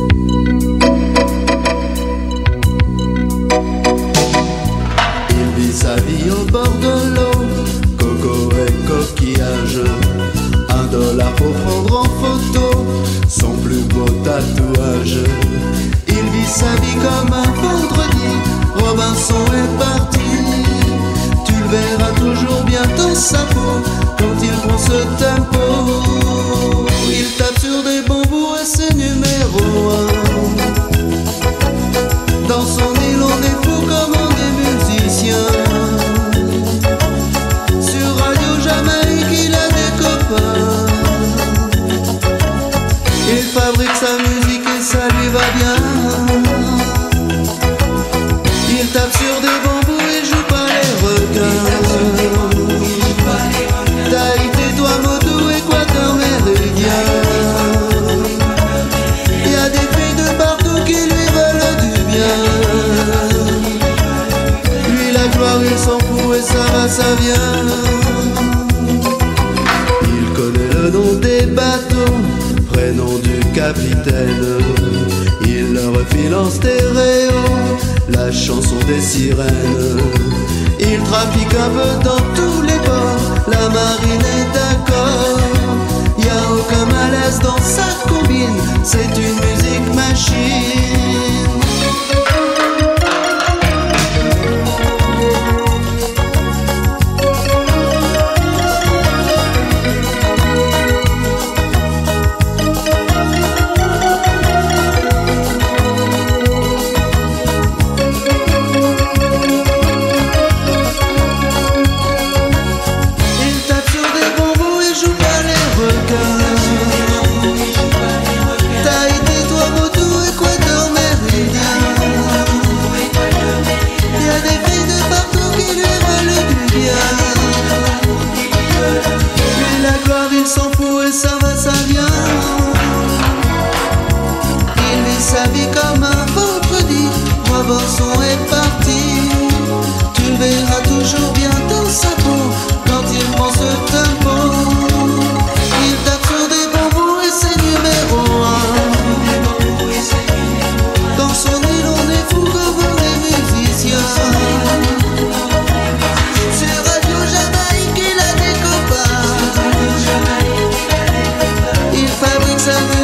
Il vit sa vie au bord de l'eau, coco et coquillage. $1 pour prendre en photo son plus beau tatouage. Il vit sa vie comme un vendredi, Robinson est parti. Tu le verras toujours bientôt sa peau quand il prend ce tempo. Il tape sur des bambous et c'est numéro 1. Dans son île on est fou comme on est musicien. Sur Radio Jamaïque il a des copains. Il fabrique sa musique et ça lui va bien. Il tape sur des bambous et joue pas les requins. Tahiti, Tuamotu, Équateur, Méridien. Y a des filles de partout qui lui veulent du bien. Lui la gloire il s'en fout et ça va, ça vient. Il connaît le nom des bateaux, prénom du capitaine. Il leur file en stéréo la chanson des sirènes. Il trafique un peu dans tous les ports, la marine est d'accord. Y a aucun malaise dans sa combine, c'est une musique machine. Tahiti, Tuamotu, Équateur, Méridien. Y a des filles de partout qui lui veulent du bien. Lui la gloire il s'en fout et ça va, ça vient. Il vit sa vie comme un vendredi, Robinson est parti. Tu le verras toujours bientôt sa peau quand il prend ce tempo. Il tape sur des bambous et c'est numéro 1. Dans son île on est fou comme les musiciens. Sur Radio Jamaïque il a des copains. Il fabrique sa musique